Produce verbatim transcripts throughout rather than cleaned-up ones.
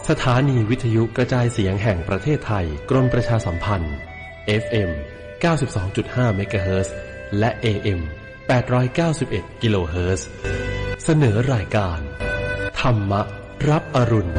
สถานีวิทยุกระจายเสียงแห่งประเทศไทยกรมประชาสัมพันธ์ เอฟ เอ็ม เก้าสิบสองจุดห้า เมกะเฮิรตซ์และ เอ เอ็ม แปดร้อยเก้าสิบเอ็ด กิโลเฮิรตซ์เสนอรายการธรรมรับอรุณ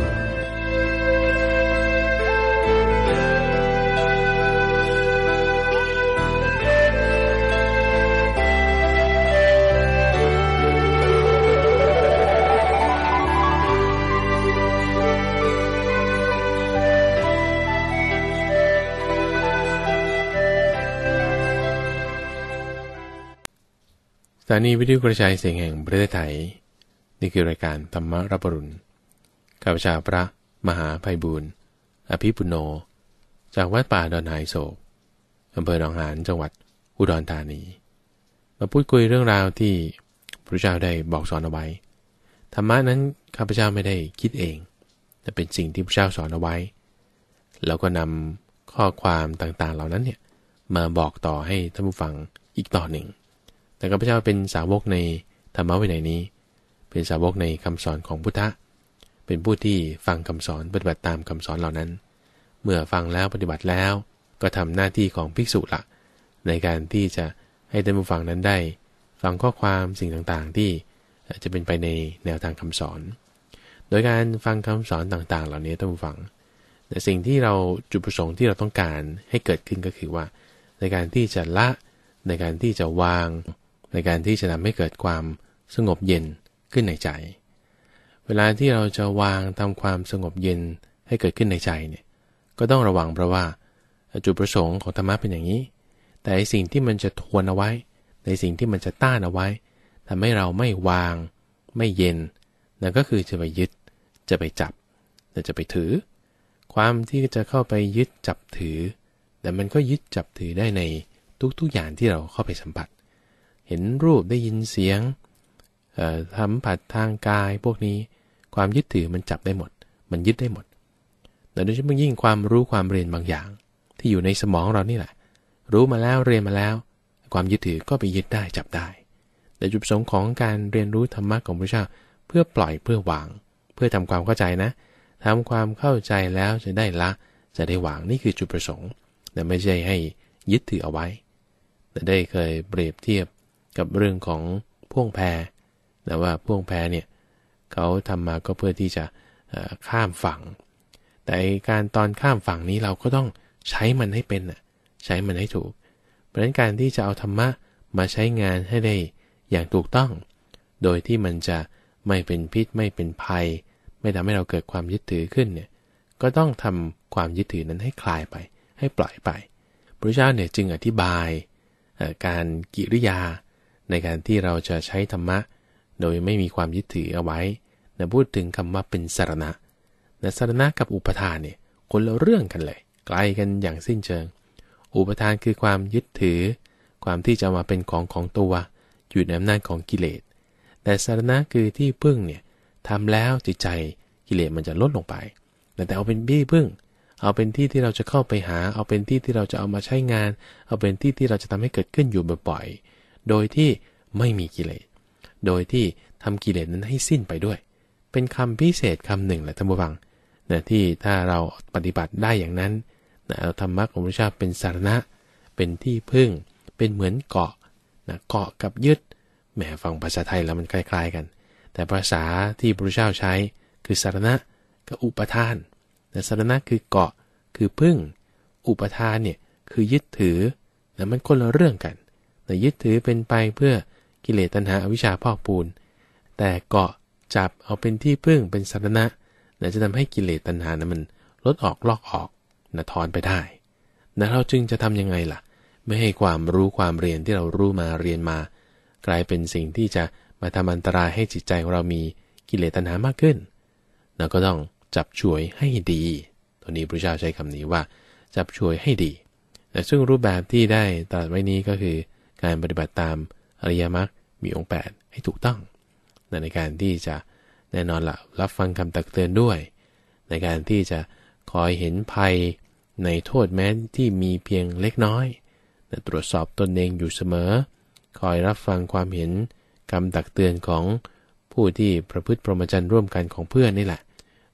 สถานีวิทยุกระจายเสียงแห่งประเทศไทยนี่คือรายการธรรมรับอรุณข้าพเจ้าพระมหาไพบูลย์อภิปุโนจากวัดป่าดอนหายโศกอำเภอหนองหานจังหวัดอุดรธานีมาพูดคุยเรื่องราวที่พระเจ้าได้บอกสอนเอาไว้ธรรมะนั้นข้าพเจ้าไม่ได้คิดเองแต่เป็นสิ่งที่พระเจ้าสอนเอาไว้แล้วก็นำข้อความต่างๆเหล่านั้นเนี่ยมาบอกต่อให้ท่านผู้ฟังอีกต่อหนึ่งแต่ข้าพเจ้าเป็นสาวกในธรรมะวินัยนี้เป็นสาวกในคำสอนของพุทธะเป็นผู้ที่ฟังคำสอนปฏิบัติตามคำสอนเหล่านั้นเมื่อฟังแล้วปฏิบัติแล้วก็ทำหน้าที่ของภิกษุละในการที่จะให้ท่านผู้ฟังนั้นได้ฟังข้อความสิ่งต่างๆที่จะเป็นไปในแนวทางคำสอนโดยการฟังคำสอนต่างๆเหล่านี้ท่านผู้ฟังแต่สิ่งที่เราจุดประสงค์ที่เราต้องการให้เกิดขึ้นก็คือว่าในการที่จะละในการที่จะวางในการที่จะทำให้เกิดความสงบเย็นขึ้นในใจเวลาที่เราจะวางทำความสงบเย็นให้เกิดขึ้นในใจเนี่ยก็ต้องระวังเพราะว่าจุดประสงค์ของธรรมะเป็นอย่างนี้แต่ไอ้สิ่งที่มันจะทวนเอาไว้ในสิ่งที่มันจะต้านเอาไว้ทำให้เราไม่วางไม่เย็นนั่นก็คือจะไปยึดจะไปจับจะไปถือความที่จะเข้าไปยึดจับถือแต่มันก็ยึดจับถือได้ในทุกๆอย่างที่เราเข้าไปสัมผัสเห็นรูปได้ยินเสียงสัมผัสทางกายพวกนี้ความยึดถือมันจับได้หมดมันยึดได้หมดแต่โดยเฉพาะยิ่งความรู้ความเรียนบางอย่างที่อยู่ในสมองเรานี่แหละรู้มาแล้วเรียนมาแล้วความยึดถือก็ไปยึดได้จับได้แต่จุดประสงค์ของการเรียนรู้ธรรมะของพระเจ้าเพื่อปล่อยเพื่อวางเพื่อทำความเข้าใจนะทำความเข้าใจแล้วจะได้ละจะได้วางนี่คือจุดประสงค์แต่ไม่ใช่ให้ยึดถือเอาไว้แต่ได้เคยเปรียบเทียบกับเรื่องของพ่วงแพแต่ว่าพ่วงแพเนี่ยเขาทำมาก็เพื่อที่จะข้ามฝั่งแต่การตอนข้ามฝั่งนี้เราก็ต้องใช้มันให้เป็นน่ะใช้มันให้ถูกเพราะฉะนั้นการที่จะเอาธรรมะมาใช้งานให้ได้อย่างถูกต้องโดยที่มันจะไม่เป็นพิษไม่เป็นภัยไม่ทำให้เราเกิดความยึดถือขึ้นเนี่ยก็ต้องทำความยึดถือนั้นให้คลายไปให้ปล่อยไปพระเจ้าเนี่ยจึงอธิบายการกิริยาในการที่เราจะใช้ธรรมะโดยไม่มีความยึดถือเอาไว้นะพูดถึงคำว่าเป็นสรณะนะสรณะกับอุปทานเนี่ยคนละเรื่องกันเลยไกลกันอย่างสิ้นเชิงอุปทานคือความยึดถือความที่จะมาเป็นของของตัวอยู่ในอำนาจของกิเลสแต่สรณะคือที่พึ่งเนี่ยทำแล้วจิตใจกิเลสมันจะลดลงไปแต่เอาเป็นที่พึ่งเอาเป็นที่ที่เราจะเข้าไปหาเอาเป็นที่ที่เราจะเอามาใช้งานเอาเป็นที่ที่เราจะทำให้เกิดขึ้นอยู่บ่อยๆโดยที่ไม่มีกิเลสโดยที่ทำกิเลสนั้นให้สิ้นไปด้วยเป็นคำพิเศษคำหนึ่งแหละท่านผู้ฟังนะที่ถ้าเราปฏิบัติได้อย่างนั้นนะเอาธรรมะของพระเจ้าเป็นสรณะเป็นที่พึ่งเป็นเหมือนเกาะนะเกาะกับยึดแหมฟังภาษาไทยแล้วมันคล้ายๆกันแต่ภาษาที่พระเจ้าใช้คือสรณะกับอุปทานแต่สรณะคือเกาะคือพึ่งอุปทานเนี่ยคือยึดถือแล้วมันคนละเรื่องกันแต่ยึดถือเป็นไปเพื่อกิเลสตัณหาอวิชชาพอกพูนแต่เกาะจับเอาเป็นที่พึ่งเป็นสรณะนะจะทำให้กิเลสตัณหานั้นมันลดออกลอกออกนะถอนไปได้นะเราจึงจะทำยังไงล่ะไม่ให้ความรู้ความเรียนที่เรารู้มาเรียนมากลายเป็นสิ่งที่จะมาทำอันตรายให้จิตใจของเรามีกิเลสตัณหามากขึ้นเราก็ต้องจับฉวยให้ดีตัวนี้พระเจ้าใช้คำนี้ว่าจับฉวยให้ดีแต่ซึ่งรูปแบบที่ได้ตรัสไว้นี้ก็คือการปฏิบัติตามอริยมรรคมีองค์แปดให้ถูกต้องในการที่จะแน่นอนละรับฟังคำตักเตือนด้วยในการที่จะคอยเห็นภัยในโทษแม้ที่มีเพียงเล็กน้อยตรวจสอบตนเองอยู่เสมอคอยรับฟังความเห็นคำตักเตือนของผู้ที่ประพฤติพรหมจรรย์ร่วมกันของเพื่อนนี่แหละ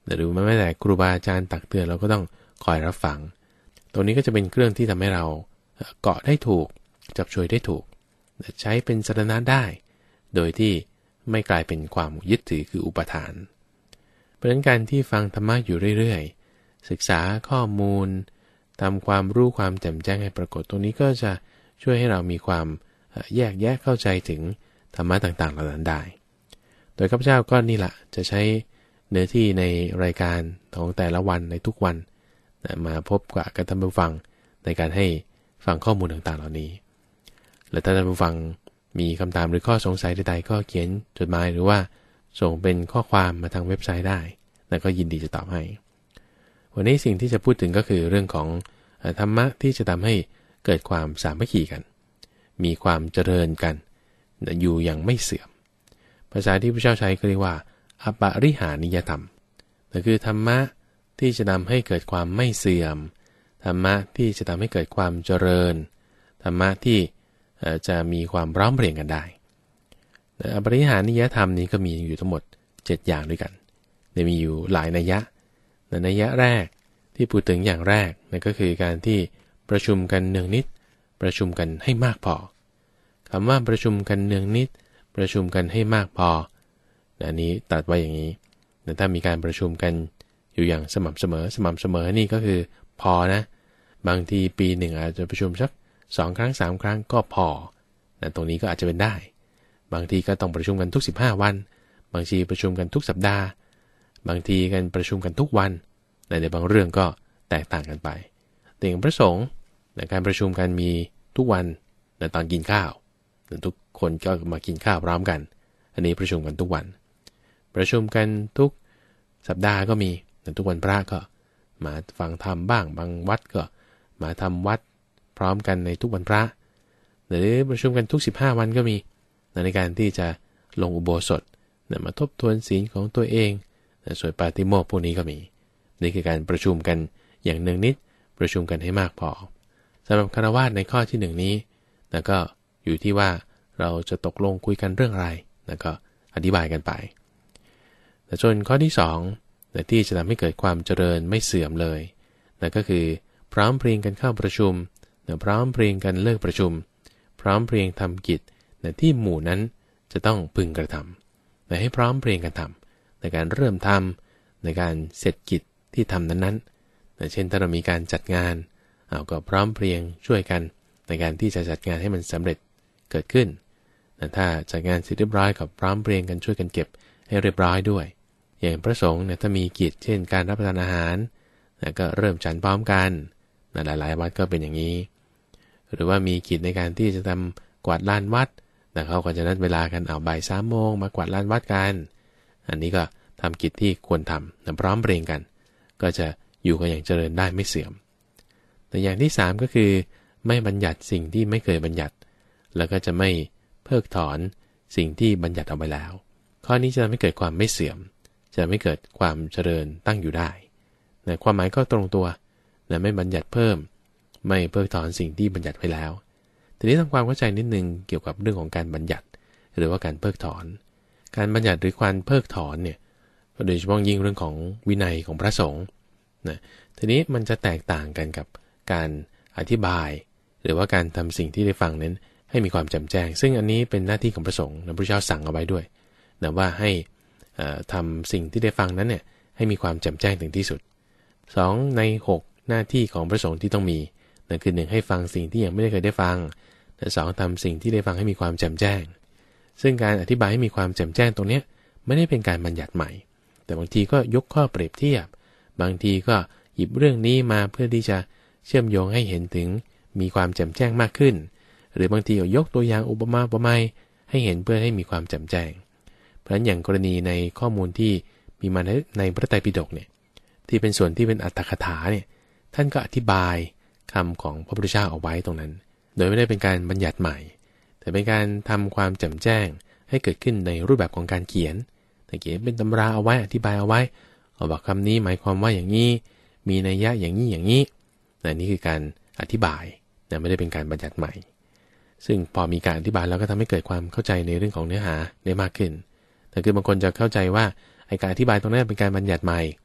หรือแม้แต่ครูบาอาจารย์ตักเตือนเราก็ต้องคอยรับฟังตรงนี้ก็จะเป็นเครื่องที่ทำให้เราเกาะได้ถูกจับช่วยได้ถูกใช้เป็นสรณะได้โดยที่ไม่กลายเป็นความยึดถือคืออุปทานเพราะฉะนั้นการที่ฟังธรรมะอยู่เรื่อยๆศึกษาข้อมูลทำความรู้ความแจ่มแจ้งให้ปรากฏตรงนี้ก็จะช่วยให้เรามีความแยกแยะเข้าใจถึงธรรมะต่างๆเหล่านั้นได้โดยข้าพเจ้าก็นี่แหละจะใช้เนื้อที่ในรายการของแต่ละวันในทุกวันมาพบกับท่านผู้ฟังในการให้ฟังข้อมูลต่างๆเหล่านี้และถ้าท่านผู้ฟังมีคำถามหรือข้อสงสัยใดๆก็เขียนจดหมายหรือว่าส่งเป็นข้อความมาทางเว็บไซต์ได้แล้วก็ยินดีจะตอบให้วันนี้สิ่งที่จะพูดถึงก็คือเรื่องของธรรมะที่จะทำให้เกิดความสามัคคีกันมีความเจริญกันอยู่อย่างไม่เสื่อมภาษาที่พระเจ้าใช้ก็เรียกว่าอปริหานิยธรรมนั่นคือธรรมะที่จะทำให้เกิดความไม่เสื่อมธรรมะที่จะทำให้เกิดความเจริญธรรมะที่จะมีความพร้อมเพรียงกันได้อปริหานิยธรรมนี้ก็มีอยู่ทั้งหมดเจ็ดอย่างด้วยกันมีอยู่หลายนัยยะนัยยะแรกที่พูดถึงอย่างแรกนั่นก็คือการที่ประชุมกันเนืองนิดประชุมกันให้มากพอคำว่าประชุมกันเนืองนิดประชุมกันให้มากพออันนี้ตัดไว้อย่างนี้แต่ถ้ามีการประชุมกันอยู่อย่างสม่ำเสมอสม่ำเสมอนี่ก็คือพอนะบางทีปีหนึ่งอาจจะประชุมสักสองครั้งสามครั้งก็พอแต่ตรงนี้ก็อาจจะเป็นได้บางทีก็ต้องประชุมกันทุกสิบห้าวันบางทีประชุมกันทุกสัปดาห์บางทีกันประชุมกันทุกวันแต่ในบางเรื่องก็แตกต่างกันไปแต่อย่างพระสงฆ์ในการประชุมกันมีทุกวันในตอนกินข้าวทุกคนก็มากินข้าวพร้อมกันอันนี้ประชุมกันทุกวันประชุมกันทุกสัปดาห์ก็มีทุกวันพระก็มาฟังธรรมบ้างบางวัดก็มาทำวัดพร้อมกันในทุกวันพระหรือประชุมกันทุกสิบห้าวันก็มีในการที่จะลงอุโบสถมาทบทวนศีลของตัวเองสวดปาติโมกข์พวกนี้ก็มีนี่คือการประชุมกันอย่างเนืองนิดประชุมกันให้มากพอสำหรับฆราวาสในข้อที่หนึ่งนี้แล้วก็อยู่ที่ว่าเราจะตกลงคุยกันเรื่องอะไรแล้วก็อธิบายกันไปแต่ส่วนข้อที่สองแต่ที่จะทำให้เกิดความเจริญไม่เสื่อมเลยนั่นก็คือพร้อมเพรียงกันเข้าประชุมพร้อมเพรียงกันเลิกประชุมพร้อมเพรียงทำกิจที่หมู่นั้นจะต้องพึงกระทำแต่ให้พร้อมเพรียงกันทำในการเริ่มทำในการเสร็จกิจที่ทำนั้นๆเช่นถ้าเรามีการจัดงานเราก็พร้อมเพรียงช่วยกันในการที่จะจัดงานให้มันสำเร็จเกิดขึ้นแต่ถ้าจัดงานเสร็จเรียบร้อยกับพร้อมเพรียงกันช่วยกันเก็บให้เรียบร้อยด้วยอย่างพระสงฆ์เนี่ยถ้ามีกิจเช่นการรับประทานอาหารก็เริ่มฉันพร้อมกันหลายๆวัดก็เป็นอย่างนี้หรือว่ามีกิจในการที่จะทำกวาดลานวัดแต่เขาก็จะนัดเวลากันเอาบ่ายสามโมงมากวาดลานวัดกันอันนี้ก็ทำกิจที่ควรทำพร้อมเพรียงกันก็จะอยู่กันอย่างเจริญได้ไม่เสื่อมแต่อย่างที่สามก็คือไม่บัญญัติสิ่งที่ไม่เคยบัญญัติแล้วก็จะไม่เพิกถอนสิ่งที่บัญญัติเอาไว้แล้วข้อนี้จะไม่เกิดความไม่เสื่อมจะไม่เกิดความเจริญตั้งอยู่ได้แต่ความหมายก็ตรงตัวและไม่บัญญัติเพิ่มไม่เพิกถอนสิ่งที่บัญญัติไว้แล้วทีนี้ทำความเข้าใจนิดนึงเกี่ยวกับเรื่องของการบัญญัติหรือว่าการเพิกถอนการบัญญัติหรือการเพิกถอนเนี่ยโดยเฉพาะยิ่งเรื่องของวินัยของพระสงฆ์นะทีนี้มันจะแตกต่างกันกับการอธิบายหรือว่าการทำสิ่งที่ได้ฟังนั้นให้มีความแจ่มแจ้งซึ่งอันนี้เป็นหน้าที่ของพระสงฆ์พระพุทธเจ้าสั่งเอาไว้ด้วยนะว่าให้ทำสิ่งที่ได้ฟังนั้นเนี่ยให้มีความแจ่มแจ้งถึงที่สุดสองในหกหน้าที่ของพระสงฆ์ที่ต้องมีนั่นคือหนึ่งให้ฟังสิ่งที่ยังไม่ได้เคยได้ฟังแต่สองทำสิ่งที่ได้ฟังให้มีความแจ่มแจ้งซึ่งการอธิบายให้มีความแจ่มแจ้งตรงนี้ไม่ได้เป็นการบัญญัติใหม่แต่บางทีก็ยกข้อเปรียบเทียบบางทีก็หยิบเรื่องนี้มาเพื่อที่จะเชื่อมโยงให้เห็นถึงมีความแจ่มแจ้งมากขึ้นหรือบางทีก็ยกตัวอย่างอุปมาอุปไมยให้เห็นเพื่อให้มีความแจ่มแจ้งเพราะฉะนั้นอย่างกรณีในข้อมูลที่มีมาในพระไตรปิฎกเนี่ยที่เป็นส่วนที่เป็นอรรถกถาเนี่ยท่านก็อธิบายคำของพระพุทธเจ้าเอาไว้ตรงนั้นโดยไม่ได้เป็นการบัญญัติใหม่แต่เป็นการทำความแจ่มแจ้งให้เกิดขึ้นในรูปแบบของการเขียนแต่เขียนเป็นตำราเอาไว้อธิบายเอาไว้เอาบอกคำนี้หมายความว่าอย่างนี้มีนัยยะอย่างนี้อย่างนี้แต่นี่คือการอธิบายแต่ไม่ได้เป็นการบัญญัติใหม่ซึ่งพอมีการอธิบายแล้วก็ทำให้เกิดความเข้าใจในเรื่องของเนื้อหาได้มากขึ้นแต่คือบางคนจะเข้าใจว่าไอ้การอธิบายตรงนั้นเป็นการบัญญัติใหม่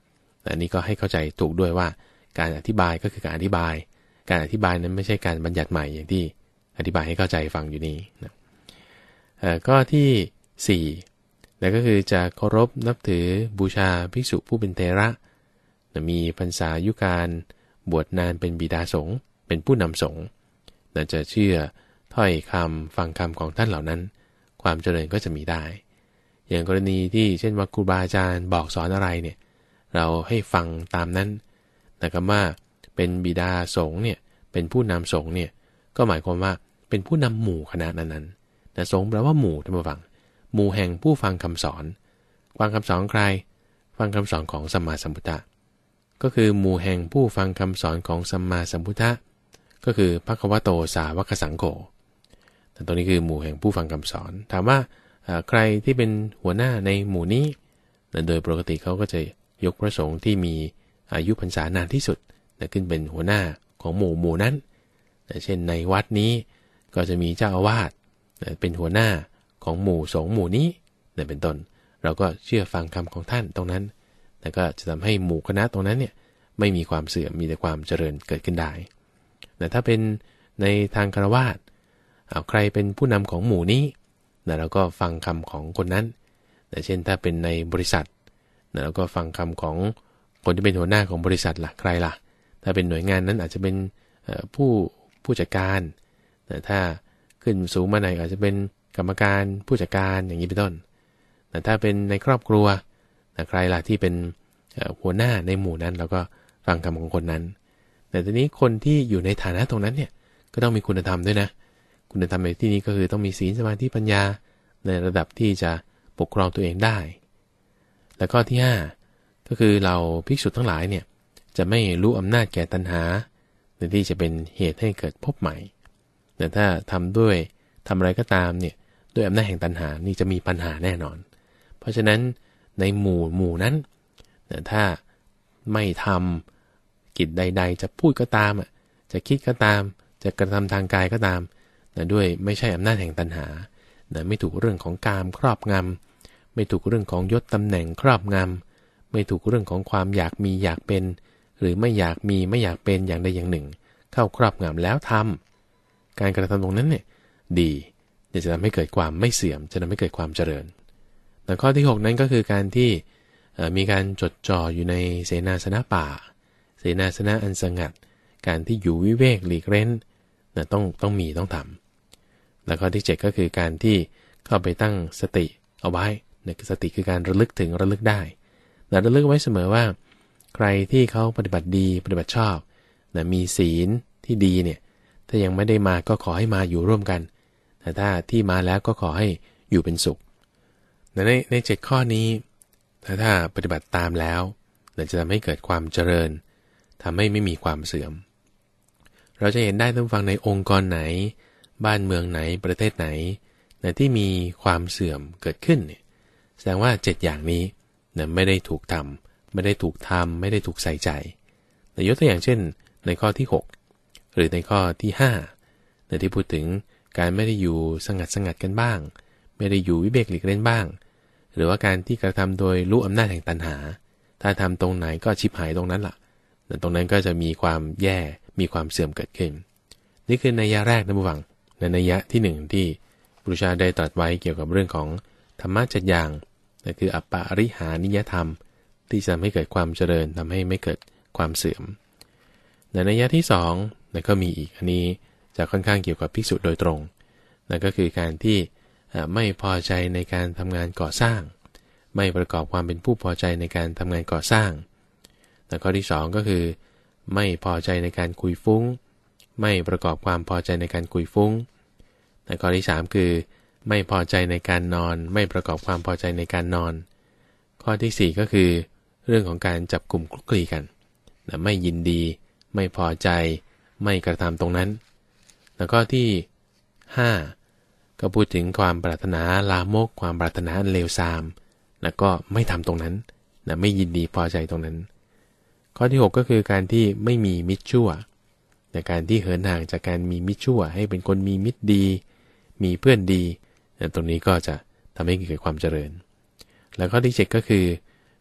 อันนี้ก็ให้เข้าใจถูกด้วยว่าการอธิบายก็คือการอธิบายการอธิบายนั้นไม่ใช่การบัญญัติใหม่อย่างที่อธิบายให้เข้าใจฟังอยู่นี้นะก็ที่สี่นั่นก็คือจะเคารพนับถือบูชาภิกษุผู้เป็นเถระมีพรรษายุการบวชนานเป็นบิดาสงฆ์เป็นผู้นำสงฆ์น่าจะเชื่อถ้อยคำฟังคำของท่านเหล่านั้นความเจริญก็จะมีได้อย่างกรณีที่เช่นว่าครูบาอาจารย์บอกสอนอะไรเนี่ยเราให้ฟังตามนั้นแต่คำว่าเป็นบิดาสงฆ์เนี่ยเป็นผู้นำสงฆ์เนี่ยก็หมายความว่าเป็นผู้นำหมู่คณะนั้นๆแต่สงฆ์แปลว่าหมู่ท่านผู้ฟังหมู่แห่งผู้ฟังคำสอนฟังคำสอนใครฟังคำสอนของสัมมาสัมพุทธะก็คือหมู่แห่งผู้ฟังคำสอนของสัมมาสัมพุทธะก็คือภควโตสาวกสังโฆแต่ตรงนี้คือหมู่แห่งผู้ฟังคำสอนถามว่าใครที่เป็นหัวหน้าในหมู่นี้โดยปกติเขาก็จะยกพระสงฆ์ที่มีอายุพรรษานานที่สุดขึ้นเป็นหัวหน้าของหมู่หมู่นั้นเช่นในวัดนี้ก็จะมีเจ้าอาวาสเป็นหัวหน้าของหมู่สงฆ์หมู่นี้เป็นต้นเราก็เชื่อฟังคำของท่านตรงนั้นแล้วก็จะทำให้หมู่คณะตรงนั้นเนี่ยไม่มีความเสื่อมมีแต่ความเจริญเกิดขึ้นได้แต่ถ้าเป็นในทางฆราวาสเอาใครเป็นผู้นำของหมู่นี้เราก็ฟังคำของคนนั้นเช่นถ้าเป็นในบริษัทเราก็ฟังคำของคนที่เป็นหัวหน้าของบริษัทล่ะใครล่ะถ้าเป็นหน่วยงานนั้นอาจจะเป็นผู้ผู้จัดการแต่ถ้าขึ้นสูงมาหน่อยอาจจะเป็นกรรมการผู้จัดการอย่างนี้เป็นต้นแต่ถ้าเป็นในครอบครัวใครล่ะที่เป็นหัวหน้าในหมู่นั้นเราก็ฟังคำของคนนั้นแต่ทีนี้คนที่อยู่ในฐานะตรงนั้นเนี่ยก็ต้องมีคุณธรรมด้วยนะคุณธรรมในที่นี้ก็คือต้องมีศีลสมาธิปัญญาในระดับที่จะปกครองตัวเองได้แล้วก็ที่ห้าก็คือเราภิกษุทั้งหลายเนี่ยจะไม่รู้อำนาจแก่ตัณหาในที่จะเป็นเหตุให้เกิดภพใหม่แต่ถ้าทำด้วยทำอะไรก็ตามเนี่ยด้วยอำนาจแห่งตัณหานี่จะมีปัญหาแน่นอนเพราะฉะนั้นในหมู่หมู่นั้นแต่ถ้าไม่ทำกิจใดๆจะพูดก็ตามจะคิดก็ตามจะกระทำทางกายก็ตามด้วยไม่ใช่อำนาจแห่งตัณหาไม่ถูกเรื่องของกามครอบงำไม่ถูกเรื่องของยศตำแหน่งครอบงำไม่ถูกเรื่องของความอยากมีอยากเป็นหรือไม่อยากมีไม่อยากเป็นอย่างใดอย่างหนึ่งเข้าครอบงำแล้วทำการกระทำตรงนั้นเนี่ยดีจะทำให้เกิดความไม่เสื่อมจะทำให้เกิดความเจริญแต่ข้อที่หกนั้นก็คือการที่มีการจดจ่ออยู่ในเสนาสนะป่าเสนาสนะอันสงัดการที่อยู่วิเวกหลีกเร้นต้องต้องมีต้องทำแล้วข้อที่เจ็ดก็คือการที่เข้าไปตั้งสติเอาไว้เนี่ยสติคือการระลึกถึงระลึกได้แต่ระลึกไว้เสมอว่าใครที่เขาปฏิบัติดีปฏิบัติชอบนะมีศีลที่ดีเนี่ยถ้ายังไม่ได้มาก็ขอให้มาอยู่ร่วมกันแต่ถ้าที่มาแล้วก็ขอให้อยู่เป็นสุขในในเจ็ดข้อนี้ถ้าถ้าปฏิบัติตามแล้วจะทำให้เกิดความเจริญทำให้ไม่มีความเสื่อมเราจะเห็นได้ทั้งฟังในองค์กรไหนบ้านเมืองไหนประเทศไหนนะที่มีความเสื่อมเกิดขึ้นเนี่ยแสดงว่าเจ็ดอย่างนี้นะไม่ได้ถูกทำไม่ได้ถูกทำไม่ได้ถูกใส่ใจแต่ยกตัวอย่างเช่นในข้อที่หกหรือในข้อที่ห้านะที่พูดถึงการไม่ได้อยู่สงัดสงัดกันบ้างไม่ได้อยู่วิเวกหลีกเล่นบ้างหรือว่าการที่กระทำโดยรู้อำนาจแห่งตัณหาถ้าทำตรงไหนก็ชิบหายตรงนั้นล่ะตรงนั้นก็จะมีความแย่มีความเสื่อมเกิดขึ้นนี่คือนัยยะแรกนะผู้ฟังในนัยยะที่หนึ่งที่พระพุทธเจ้าได้ตรัสไว้เกี่ยวกับเรื่องของธรรมะเจ็ดอย่างนั่นคืออัปปาริหานิยธรรมที่จะทำให้เกิดความเจริญทำให้ไม่เกิดความเสื่อมในนัยยะที่สองนั่นก็มีอีกอันนี้จะค่อนข้างเกี่ยวกับภิกษุโดยตรงนั่นก็คือการที่ไม่พอใจในการทำงานก่อสร้างไม่ประกอบความเป็นผู้พอใจในการทำงานก่อสร้างแล้วข้อที่สองก็คือไม่พอใจในการคุยฟุ้งไม่ประกอบความพอใจในการคุยฟุ้งและข้อที่สามคือไม่พอใจในการนอนไม่ประกอบความพอใจในการนอนข้อที่สี่ก็คือเรื่องของการจับกลุ่มคลุกคลีกันไม่ยินดีไม่พอใจไม่กระทำตรงนั้นแล้วก็ที่ห้าก็พูดถึงความปรารถนาลามกความปรารถนาเลวทรามแล้วก็ไม่ทำตรงนั้นนะไม่ยินดีพอใจตรงนั้นข้อที่หกก็คือการที่ไม่มีมิตรชั่วในการที่เหินห่างจากการมีมิตรชั่วให้เป็นคนมีมิตรดีมีเพื่อนดีตรงนี้ก็จะทำให้เกิดความเจริญแล้วข้อที่เจ็ดก็คือ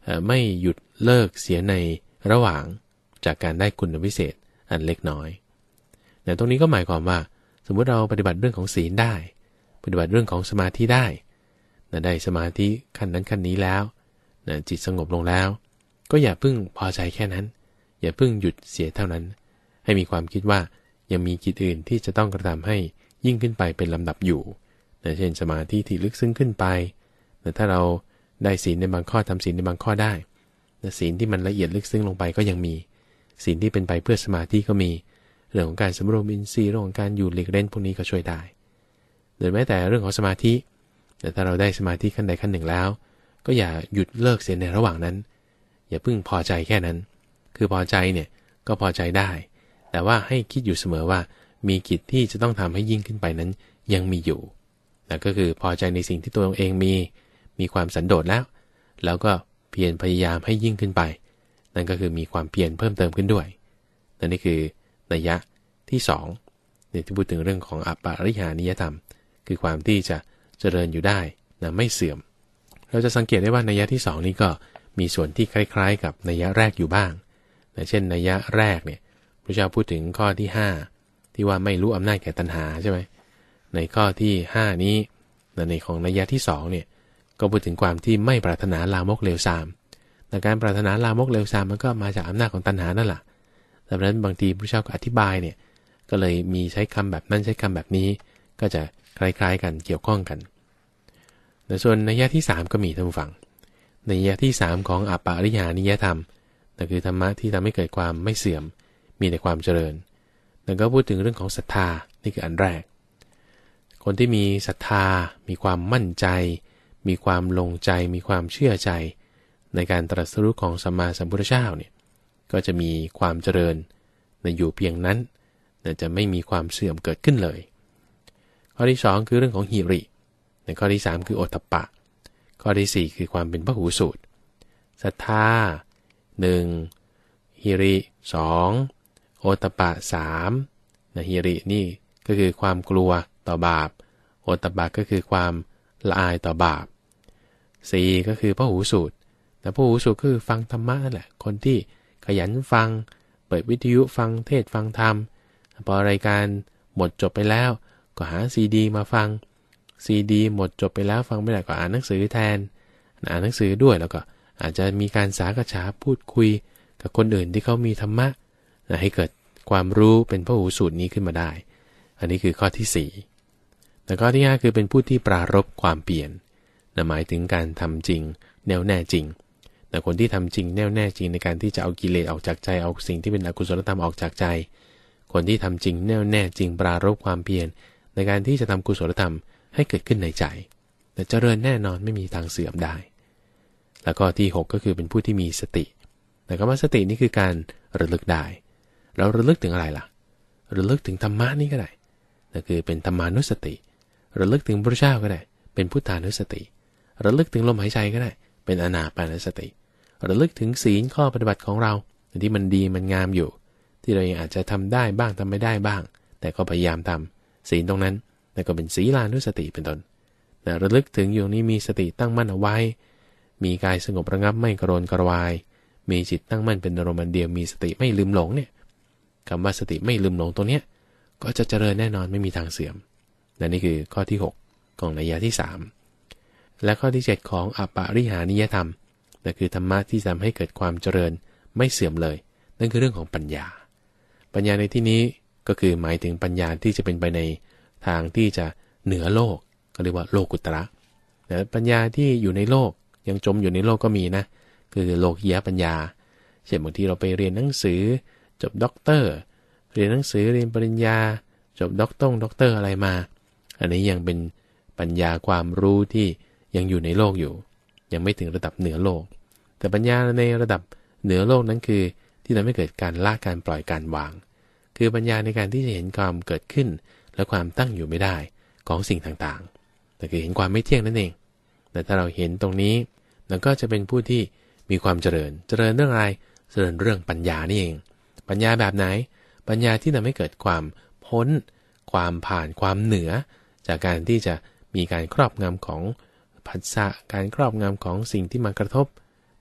ไม่หยุดเลิกเสียในระหว่างจากการได้คุณวิเศษอันเล็กน้อยแต่ตรงนี้ก็หมายความว่าสมมุติเราปฏิบัติเรื่องของศีลได้ปฏิบัติเรื่องของสมาธิได้ได้สมาธิขั้นนั้นขั้นนี้แล้วจิตสงบลงแล้วก็อย่าเพิ่งพอใจแค่นั้นอย่าเพิ่งหยุดเสียเท่านั้นให้มีความคิดว่ายังมีกิจอื่นที่จะต้องกระทำให้ยิ่งขึ้นไปเป็นลำดับอยู่เช่นสมาธิที่ลึกซึ้งขึ้นไปแต่ถ้าเราได้ศีลในบางข้อทำศีลในบางข้อได้แต่ศีลที่มันละเอียดลึกซึ้งลงไปก็ยังมีศีลที่เป็นไปเพื่อสมาธิก็มีเรื่องของการสำรวมอินทรีย์เรื่องของการอยู่หลีกเล่นพวกนี้ก็ช่วยได้หรือแม้แต่เรื่องของสมาธิแต่ถ้าเราได้สมาธิขั้นใดขั้นหนึ่งแล้วก็อย่าหยุดเลิกเสียในระหว่างนั้นอย่าเพิ่งพอใจแค่นั้นคือพอใจเนี่ยก็พอใจได้แต่ว่าให้คิดอยู่เสมอว่ามีกิจที่จะต้องทำให้ยิ่งขึ้นไปนั้นยังมีอยู่นั่นก็คือพอใจในสิ่งที่ตัวเองมีมีความสันโดษแล้วแล้วก็เพียรพยายามให้ยิ่งขึ้นไปนั่นก็คือมีความเพียรเพิ่มเติมขึ้นด้วยนั่นนี่คือนัยยะที่สองเนี่ยที่พูดถึงเรื่องของอปาริหานิยธรรมคือความที่จะเจริญอยู่ได้นะไม่เสื่อมเราจะสังเกตได้ว่านัยยะที่สองนี้ก็มีส่วนที่คล้ายๆกับนัยยะแรกอยู่บ้างนะเช่นนัยยะแรกเนี่ยพระเจ้าพูดถึงข้อที่ห้าที่ว่าไม่รู้อำนาจแก่ตัณหาใช่ไหมในข้อที่ห้านี้ในของนัยยะที่สองเนี่ยก็พูดถึงความที่ไม่ปรารถนาลามกเลวทรามแต่การปรารถนาลามกเลวทรามมันก็มาจากอำนาจของตัณหานั่นแหละดังนั้นบางทีพระเจ้าก็อธิบายเนี่ยก็เลยมีใช้คำแบบนั้นใช้คำแบบนี้ก็จะคล้ายๆกันเกี่ยวข้องกันในส่วนนัยยะที่สามก็มีท่านผู้ฟังนัยยะที่สามของอปาริหานิยธรรมนั่นคือธรรมะที่ทำให้เกิดความไม่เสื่อมมีแต่ความเจริญนั่นก็พูดถึงเรื่องของศรัทธานี่คืออันแรกคนที่มีศรัทธามีความมั่นใจมีความลงใจมีความเชื่อใจในการตรัสรู้ของสัมมาสัมพุทธเจ้าเนี่ยก็จะมีความเจริญในอยู่เพียงนั้นจะไม่มีความเสื่อมเกิดขึ้นเลยข้อที่สองคือเรื่องของหิริในข้อที่สามคือโอตตัปปะข้อที่สี่คือความเป็นพหูสูตรศรัทธาหนึ่งหิริสองโอตตัปปะสามนะหิรินี่ก็คือความกลัวต่อบาปโอตตัปปะก็คือความละอายต่อบาปสี่ก็คือพหูสูตรแต่พหูสูตรคือฟังธรรมะนั่นแหละคนที่ขยันฟังเปิดวิทยุฟังเทศฟังธรรมพอรายการหมดจบไปแล้วก็หาซีดีมาฟังซีดีหมดจบไปแล้วฟังไม่ได้ก็อ่านหนังสือแทนอ่านหนังสือด้วยแล้วก็อาจจะมีการสากฉาพูดคุยกับคนอื่นที่เขามีธรรมะให้เกิดความรู้เป็นพหูสูตรนี้ขึ้นมาได้อันนี้คือข้อที่สี่แต่ข้อที่ห้าคือเป็นผู้ที่ปรารภความเปลี่ยนหมายถึงการทำจริงแน่วแน่จริงแต่คนที่ทำจริงแน่วแน่จริงในการที่จะเอากิเลสออกจากใจเอาสิ่งที่เป็นอกุศลธรรมออกจากใจคนที่ทำจริงแน่วแน่จริงปรารภความเพียรในการที่จะทำกุศลธรรมให้เกิดขึ้นในใจแต่เจริญแน่นอนไม่มีทางเสื่อมได้แล้วก็ที่หกก็คือเป็นผู้ที่มีสติแต่คำว่าสตินี่คือการระลึกได้เราระลึกถึงอะไรล่ะระลึกถึงธรรมะนี่ก็ได้นั่นคือเป็นธรรมานุสติระลึกถึงพระเจ้าก็ได้เป็นพุทธานุสติระลึกถึงลมหายใจก็ได้เป็นอานาปานสติระลึกถึงศีลข้อปฏิบัติของเราที่มันดีมันงามอยู่ที่เรายังอาจจะทำได้บ้างทำไม่ได้บ้างแต่ก็พยายามทำศีลตรงนั้นนั่นก็เป็นศีลานุสติเป็นต้นแต่ระลึกถึงอยู่นี้มีสติตั้งมั่นเอาไว้มีกายสงบระงับไม่กระโรนกระวายมีจิตตั้งมั่นเป็นอารมณ์เดียวมีสติไม่ลืมหลงเนี่ยคำว่าสติไม่ลืมหลงตัวเนี้ยก็จะเจริญแน่นอนไม่มีทางเสื่อมและนี่คือข้อที่หกของนัยยะที่สามและข้อที่เจ็ดของอปาริหานิยธรรมนั่นคือธรรมะที่ทำให้เกิดความเจริญไม่เสื่อมเลยนั่นคือเรื่องของปัญญาปัญญาในที่นี้ก็คือหมายถึงปัญญาที่จะเป็นไปในทางที่จะเหนือโลกก็เรียกว่าโลกุตระแต่ปัญญาที่อยู่ในโลกยังจมอยู่ในโลกก็มีนะคือโลกียปัญญาเช่นบางทีเราไปเรียนหนังสือจบด็อกเตอร์เรียนหนังสือเรียนปริญญาจบด็อกต้องด็อกเตอร์อะไรมาอันนี้ยังเป็นปัญญาความรู้ที่ยังอยู่ในโลกอยู่ยังไม่ถึงระดับเหนือโลกแต่ปัญญาในระดับเหนือโลกนั้นคือที่ทำให้เกิดการละการปล่อยการวางคือปัญญาในการที่จะเห็นความเกิดขึ้นและความตั้งอยู่ไม่ได้ของสิ่งต่างๆแต่คือเห็นความไม่เที่ยงนั่นเองแต่ถ้าเราเห็นตรงนี้เราก็จะเป็นผู้ที่มีความเจริญเจริญเรื่องอะไรเจริญเรื่องปัญญานี่เองปัญญาแบบไหนปัญญาที่ทำให้เกิดความพ้นความผ่านความเหนือจากการที่จะมีการครอบงำของผัสสะการครอบงำของสิ่งที่มากระทบ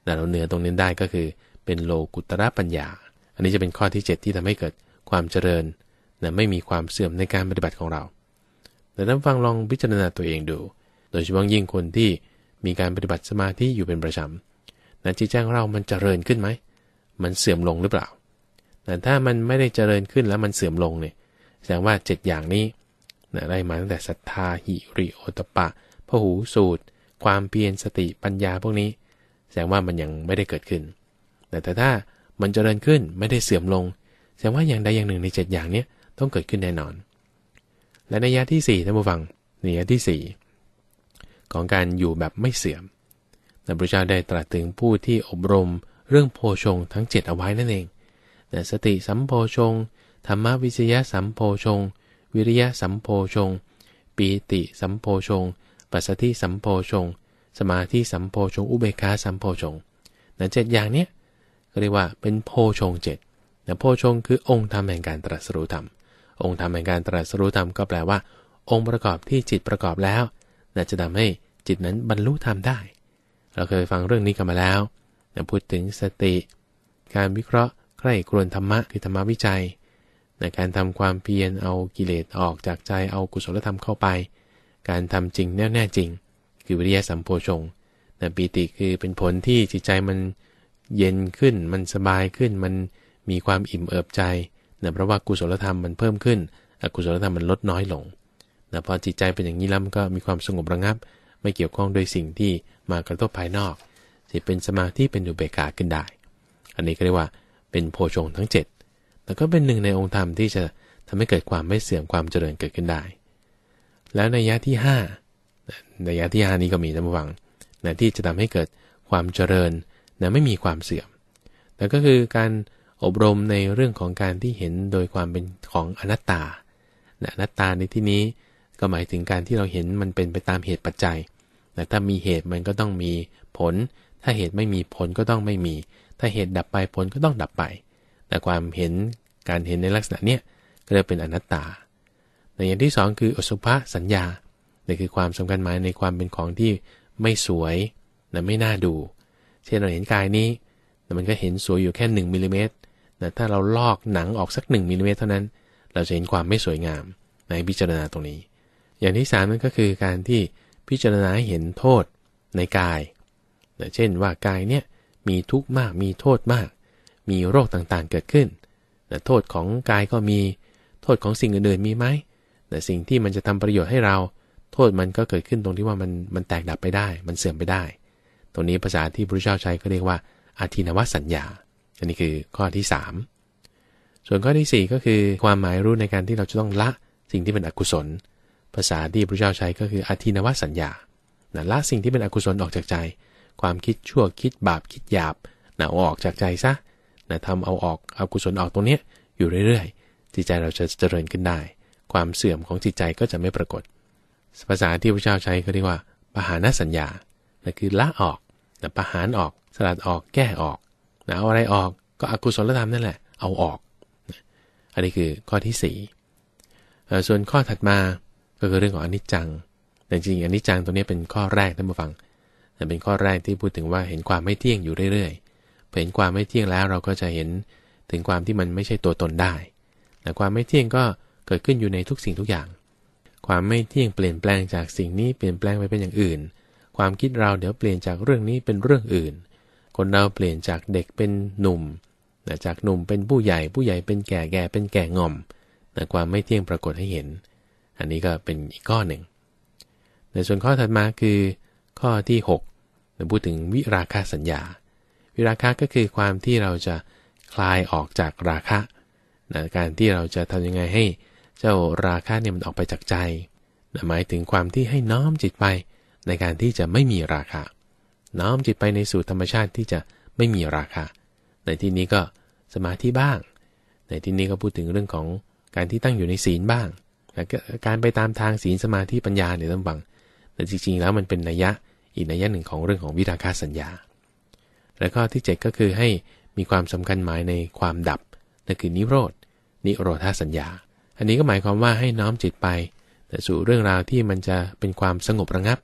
เราเหนือตรงนี้ได้ก็คือเป็นโลกุตระปัญญาอันนี้จะเป็นข้อที่เจ็ดที่ทำให้เกิดความเจริญนะไม่มีความเสื่อมในการปฏิบัติของเราแต่ท่านฟังลองพิจารณาตัวเองดูโดยเฉพาะยิ่งคนที่มีการปฏิบัติสมาธิอยู่เป็นประจำนะจิตใจของเรามันเจริญขึ้นไหมมันเสื่อมลงหรือเปล่าแต่ถ้ามันไม่ได้เจริญขึ้นแล้วมันเสื่อมลงเนี่ยแสดงว่าเจ็ดอย่างนี้นะได้มาตั้งแต่ศรัทธาหิริโอตตัปปะพหูสูตรความเพียรสติปัญญาพวกนี้แสดงว่ามันยังไม่ได้เกิดขึ้นแต่แต่ถ้ามันเจริญขึ้นไม่ได้เสื่อมลงแสดงว่าอย่างใดอย่างหนึ่งในเจ็ดอย่างนี้ต้องเกิดขึ้นแน่นอนและนัยยะที่สี่ท่านผู้ฟังนัยยะที่สี่ของการอยู่แบบไม่เสื่อมพระพุทธเจ้าได้ตรัสถึงผู้ที่อบรมเรื่องโพชงทั้งเจ็ดเอาไว้นั่นเองแต่สติสัมโพชงธรรมวิจยะสัมโพชงวิริยะสัมโพชงปีติสัมโพชงปัสสติสัมโพชงสมาธิสัมโพชงอุเบกขาสัมโพชงนั่นเจ็ดอย่างเนี้ยก็เรียกว่าเป็นโพชงเจ็ดแต่โพชงคือองค์ธรรมแห่งการตรัสรู้ธรรมองค์ธรรมแห่งการตรัสรู้ธรรมก็แปลว่าองค์ประกอบที่จิตประกอบแล้วน่าจะทำให้จิตนั้นบรรลุธรรมได้เราเคยฟังเรื่องนี้กันมาแล้วพูดถึงสติการวิเคราะห์ใคร่ครวญธรรมะคือธรรมวิจัยในการทำความเพียรเอากิเลสออกจากใจเอากุศลธรรมเข้าไปการทำจริงแน่แน่จริงคือวิริยะสัมโพชงแต่ปีติคือเป็นผลที่จิตใจมันเย็นขึ้นมันสบายขึ้นมันมีความอิ่มเอิบใจนะเพราะว่ากุศลธรรมมันเพิ่มขึ้นอกุศลธรรมมันลดน้อยลงนะพอจิตใจเป็นอย่างนี้แล้วมันก็มีความสงบระงับไม่เกี่ยวข้องโดยสิ่งที่มากระทบภายนอกจะเป็นสมาธิเป็นอุเบกขาขึ้นได้อันนี้ก็เรียกว่าเป็นโพชงทั้งเจ็ดแล้วก็เป็นหนึ่งในองค์ธรรมที่จะทำให้เกิดความไม่เสื่อมความเจริญเกิดขึ้นได้แล้วนัยยะที่ห้านัยยะที่ห้านี้ก็มีท่านผู้ฟังนะที่จะทำให้เกิดความเจริญนะไม่มีความเสื่อมแต่ก็คือการอบรมในเรื่องของการที่เห็นโดยความเป็นของอนัตตานะอนัตตาในที่นี้ก็หมายถึงการที่เราเห็นมันเป็นไปตามเหตุปัจจัยนะถ้ามีเหตุมันก็ต้องมีผลถ้าเหตุไม่มีผลก็ต้องไม่มีถ้าเหตุดับไปผลก็ต้องดับไปแต่ความเห็นการเห็นในลักษณะเนี้ยก็เรียกเป็นอนัตตาในอย่างที่สองคืออสุภสัญญานี่คือความสำคัญหมายในความเป็นของที่ไม่สวยนะไม่น่าดูเช่นเราเห็นกายนี้มันก็เห็นสวยอยู่แค่หนึ่งมิลลิเมตรแต่ถ้าเราลอกหนังออกสักหนึ่งมิลลิเมตรเท่านั้นเราจะเห็นความไม่สวยงามในพิจารณาตรงนี้อย่างที่สามนั่นก็คือการที่พิจารณาให้เห็นโทษในกายเช่นว่ากายเนี่ยมีทุกข์มากมีโทษมากมีโรคต่างๆเกิดขึ้นโทษของกายก็มีโทษของสิ่งอื่นๆมีไหมแต่สิ่งที่มันจะทำประโยชน์ให้เราโทษมันก็เกิดขึ้นตรงที่ว่ามันมันแตกดับไปได้มันเสื่อมไปได้ตรงนี้ภาษาที่พระพุทธเจ้าใช้ก็เรียกว่าอาทินวสัญญาอันนี้คือข้อที่สามส่วนข้อที่สี่ก็คือความหมายรู้ในการที่เราจะต้องละสิ่งที่เป็นอกุศลภาษาที่พระพุทธเจ้าใช้ก็คืออาทินวสัญญาละสิ่งที่เป็นอกุศลออกจากใจความคิดชั่วคิดบาปคิดหยาบนะเอาออกจากใจซะนะทำเอาออกเอากุศลออกตรงนี้อยู่เรื่อยๆจิตใจเราจะเจริญขึ้นได้ความเสื่อมของจิตใจก็จะไม่ปรากฏภาษาที่พระเจ้าใช้ก็เรียกว่าปหานสัญญานั่นคือละออกนะปหานออกสลัดออกแก้ออกนะเอาอะไรออกก็อกุศลธรรมนั่นแหละเอาออกนะอันนี้คือข้อที่สี่ส่วนข้อถัดมาก็คือเรื่องของอนิจจังแต่จริงๆอนิจจังตัวนี้เป็นข้อแรกท่านผู้ฟังแต่เป็นข้อแรกที่พูดถึงว่าเห็นความไม่เที่ยงอยู่เรื่อยๆเห็นความไม่เที่ยงแล้วเราก็จะเห็นถึงความที่มันไม่ใช่ตัวตนได้แต่ความไม่เที่ยงก็เกิดขึ้นอยู่ในทุกสิ่งทุกอย่างความไม่เที่ยงเปลี่ยนแปลงจากสิ่งนี้เปลี่ยนแปลงไปเป็นอย่างอื่นความคิดเราเดี๋ยวเปลี่ยนจากเรื่องนี้เป็นเรื่องอื่นคนเราเปลี่ยนจากเด็กเป็นหนุ่มจากหนุ่มเป็นผู้ใหญ่ผู้ใหญ่เป็นแก่แก่เป็นแก่งอมแต่ความไม่เที่ยงปรากฏให้เห็นอันนี้ก็เป็นอีกข้อหนึ่งในส่วนข้อถัดมาคือข้อที่หกเราพูดถึงวิราคะสัญญาวิราคะก็คือความที่เราจะคลายออกจากราคะนะการที่เราจะทำยังไงให้เจ้าราคะเนี่ยมันออกไปจากใจนะหมายถึงความที่ให้น้อมจิตไปในการที่จะไม่มีราคะน้อมจิตไปในสู่ธรรมชาติที่จะไม่มีราคะในที่นี้ก็สมาธิบ้างในที่นี้ก็พูดถึงเรื่องของการที่ตั้งอยู่ในศีลบ้างและการไปตามทางศีลสมาธิปัญญาเนี่ยต้องฟังแต่จริงๆแล้วมันเป็นนัยยะอีกนัยยะหนึ่งของเรื่องของวิราคะสัญญาและข้อที่เจ็ดก็คือให้มีความสำคัญหมายในความดับนั่นคือนิโรธนิโรธาสัญญาอันนี้ก็หมายความว่าให้น้อมจิตไปแต่สู่เรื่องราวที่มันจะเป็นความสงบระงับ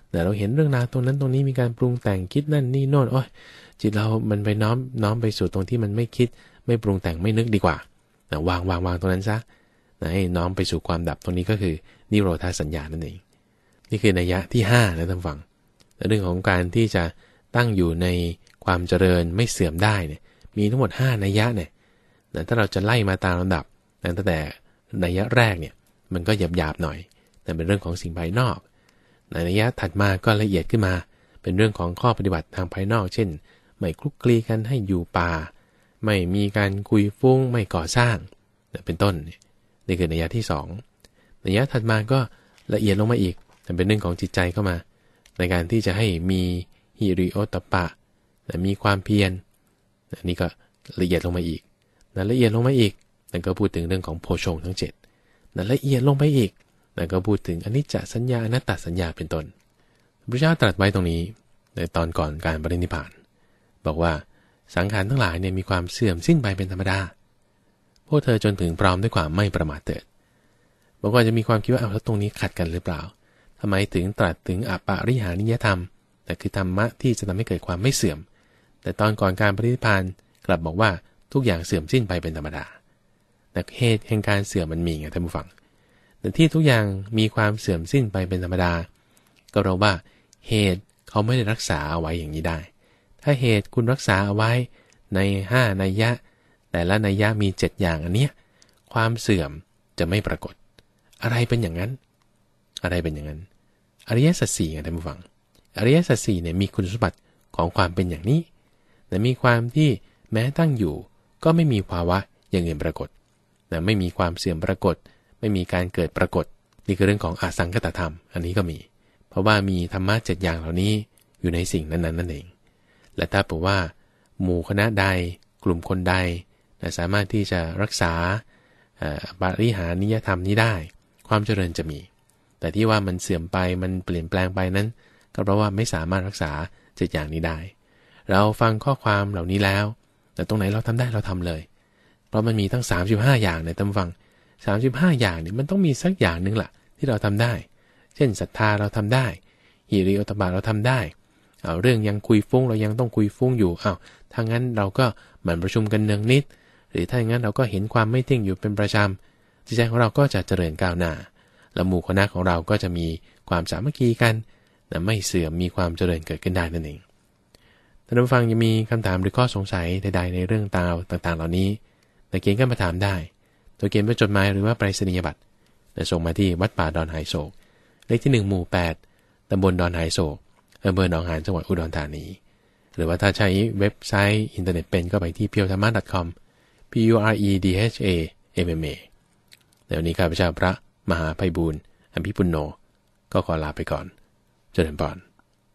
แต่เราเห็นเรื่องราวตรงนั้นตรงนี้มีการปรุงแต่งคิดนั่นนี่โน่นโอ้ยจิตเรามันไปน้อมน้อมไปสู่ตรงที่มันไม่คิดไม่ปรุงแต่งไม่นึกดีกว่านะวางวางวางตรงนั้นซะนะให้น้อมไปสู่ความดับตรงนี้ก็คือนิโรธาสัญญานั่นเองนี่คือนัยยะที่ห้านะท่านฟังเรื่องของการที่จะตั้งอยู่ในความเจริญไม่เสื่อมได้เนี่ยมีทั้งหมดห้านัยยะเนี่ยถ้าเราจะไล่มาตามลำดับตั้งแต่นัยยะแรกเนี่ยมันก็หยาบๆหน่อยแต่เป็นเรื่องของสิ่งภายนอกนัยยะถัดมาก็ละเอียดขึ้นมาเป็นเรื่องของข้อปฏิบัติทางภายนอกเช่นไม่คลุกคลีกันให้อยู่ป่าไม่มีการคุยฟุ้งไม่ก่อสร้างเป็นต้นนี่คือนัยยะที่สองนัยยะถัดมาก็ละเอียดลงมาอีกแต่เป็นเรื่องของจิตใจเข้ามาในการที่จะให้มีหิริโอตตัปปะมีความเพียรนี่ก็ละเอียดลงมาอีกละเอียดลงมาอีกนั่นก็พูดถึงเรื่องของโพชฌงค์ทั้งเจ็ดละเอียดลงไปอีกนั่นก็พูดถึงอนิจจสัญญาอนัตตสัญญาเป็นต้นพระเจ้าตรัสไว้ตรงนี้ในตอนก่อนการปรินิพพานบอกว่าสังขารทั้งหลายเนี่ยมีความเสื่อมสิ้นไปเป็นธรรมดาพวกเธอจนถึงพร้อมด้วยความไม่ประมาทเถิดบอกว่าจะมีความคิดว่าเอาแล้วตรงนี้ขัดกันหรือเปล่าทำไมถึงตรัสถึงอปาริหานิยธรรมแต่คือธรรมะที่จะทำให้เกิดความไม่เสื่อมแต่ตอนก่อนการปรินิพพานกลับบอกว่าทุกอย่างเสื่อมสิ้นไปเป็นธรรมดาแต่เหตุแห่งการเสื่อมมันมีไงท่านผู้ฟังแต่ที่ทุกอย่างมีความเสื่อมสิ้นไปเป็นธรรมดาก็เราว่าเหตุเขาไม่ได้รักษาเอาไว้อย่างนี้ได้ถ้าเหตุคุณรักษาเอาไว้ในห้านัยยะแต่ละนัยยะมีเจ็ดอย่างอันเนี้ยความเสื่อมจะไม่ปรากฏอะไรเป็นอย่างนั้นอะไรเป็นอย่างนั้นอริยสัจสี่ไงท่านผู้ฟังอริยสัจสี่เนี่ยมีคุณสมบัติของความเป็นอย่างนี้แต่มีความที่แม้ตั้งอยู่ก็ไม่มีภาวะอย่างอื่นปรากฏแต่ไม่มีความเสื่อมปรากฏไม่มีการเกิดปรากฏนี่คือเรื่องของอสังคตธรรมอันนี้ก็มีเพราะว่ามีธรรมะเจ็ดอย่างเหล่านี้อยู่ในสิ่งนั้นๆนั่นเองและถ้าบอกว่าหมู่คณะใดกลุ่มคนใดสามารถที่จะรักษาบริหารนิยธรรมนี้ได้ความเจริญจะมีแต่ที่ว่ามันเสื่อมไปมันเปลี่ยนแปลงไปนั้นก็เพราะว่าไม่สามารถรักษาเจ็ดอย่างนี้ได้เราฟังข้อความเหล่านี้แล้วแต่ตรงไหนเราทำได้เราทำเลยเพราะมันมีตั้งสามสิบห้าอย่างในตำฟังสามสิบห้าอย่างนี่มันต้องมีสักอย่างนึงล่ะที่เราทำได้เช่นศรัทธาเราทำได้หิริโอตปะเราทำได้เอาเรื่องยังคุยฟุ้งเรายังต้องคุยฟุ้งอยู่อ้าวถ้างั้นเราก็หมั่นประชุมกันเนืองนิดหรือถ้างั้นเราก็เห็นความไม่เที่ยงอยู่เป็นประจำจิตใจของเราก็จะเจริญก้าวหน้าและหมู่คณะของเราก็จะมีความสามัคคีกันแต่ไม่เสื่อมมีความเจริญเกิดขึ้นได้นั่นเองท่านผู้ฟังยังมีคำถามหรือข้อสงสัยใดๆในเรื่องราวต่างๆเหล่านี้แต่เขียนกันมาถามได้โดยเขียนเป็นจดหมายหรือว่าไปรษณียบัตรและส่งมาที่วัดป่าดอนหายโศกเลขที่หนึ่งหมู่แปดตำบลดอนหายโศกอำเภอหนองหานจังหวัดอุดรธานีหรือว่าถ้าใช้เว็บไซต์อินเทอร์เน็ตเป็นก็ไปที่ พี ยู ธรรมะ ดอท คอม พี ยู อาร์ อี ดี เอช เอ เอ็ม เอ็ม เอ ในวันนี้ข้าพเจ้าพระมหาไพบูลย์อภิปุณโญก็ขอลาไปก่อนเจริญพร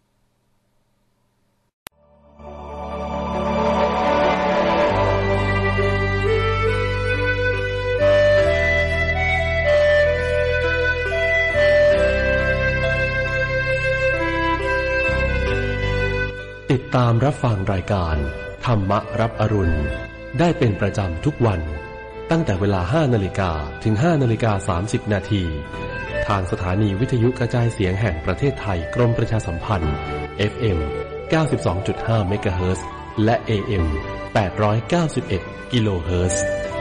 ติดตามรับฟังรายการธรรมรับอรุณได้เป็นประจำทุกวันตั้งแต่เวลา ห้านาฬิกา ถึง ห้านาฬิกาสามสิบ นาทีทางสถานีวิทยุกระจายเสียงแห่งประเทศไทยกรมประชาสัมพันธ์ เอฟ เอ็ม เก้าสิบสองจุดห้า เมกะเฮิรตซ์และ เอ เอ็ม แปดร้อยเก้าสิบเอ็ด กิโลเฮิรตซ์